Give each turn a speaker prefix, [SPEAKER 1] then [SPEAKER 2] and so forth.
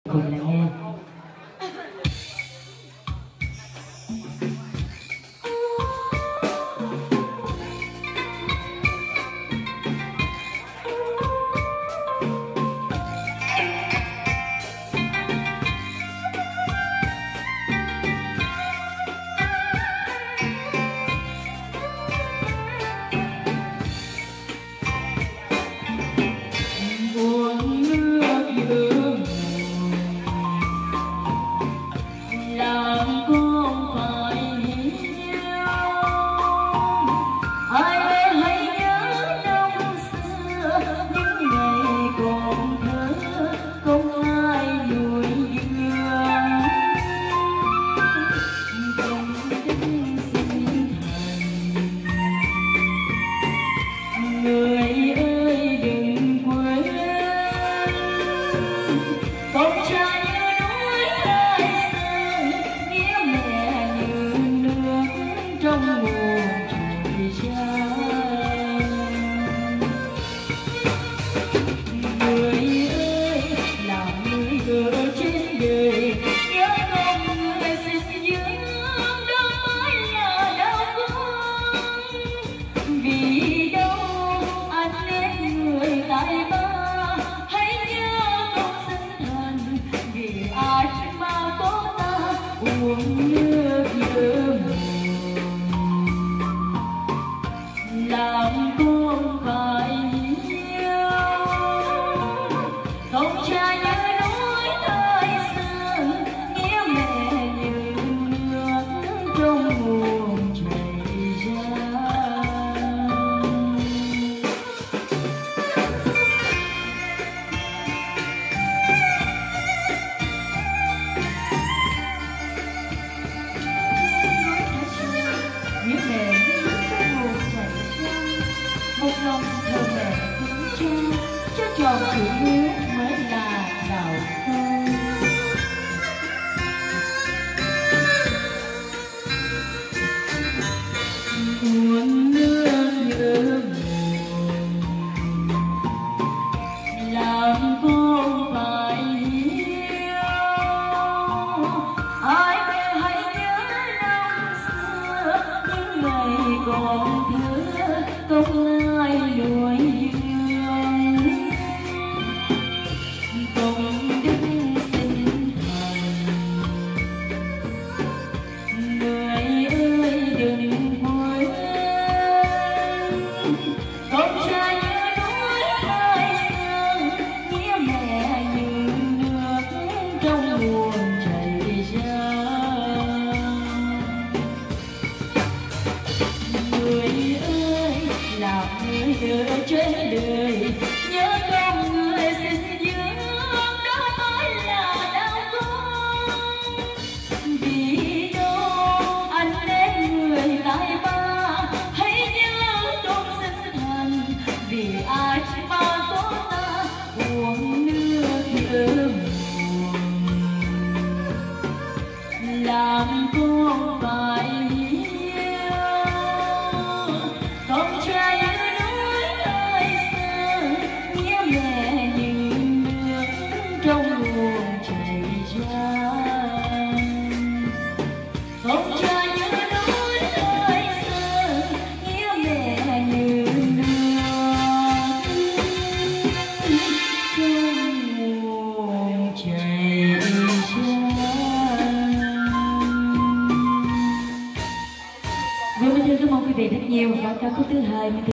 [SPEAKER 1] cùng lắng nghe. Tròn chữ hiếu mới là đạo con. Nguồn nước nhớ nguồn làm con phải hiếu. Ai hãy nhớ năm xưa những ngày còn thơ công ai nuôi ở trên đời. Nhớ con người xin dưỡng đó mới là đau con. Vì đâu anh đến người lại ba, hãy nhớ con sinh thành. Vì ai mà có ta uống nước nhớ nguồn làm con phải hiếu. Con trai trong nguồn chảy ra, không cha nhớ nói lời xưa, nghĩa mẹ như nước trong nguồn chảy ra. Vâng, thưa cảm ơn quý vị rất nhiều. Và ca khúc thứ hai